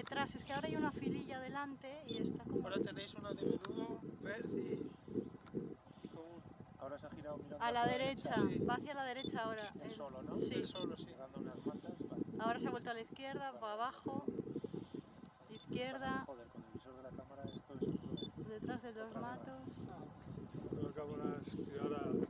detrás, es que ahora hay una fililla delante y está como... Ahora tenéis una de menudo, verde y común. Ahora se ha girado mirando a la derecha, sí. va hacia la derecha ahora. El solo, ¿no? Sí. El solo, sí. Dando unas matas, vale. Ahora se ha vuelto a la izquierda, para abajo, izquierda, Joder, con el visor de la cámara esto es otro... detrás de los matos. Las cámaras, si ahora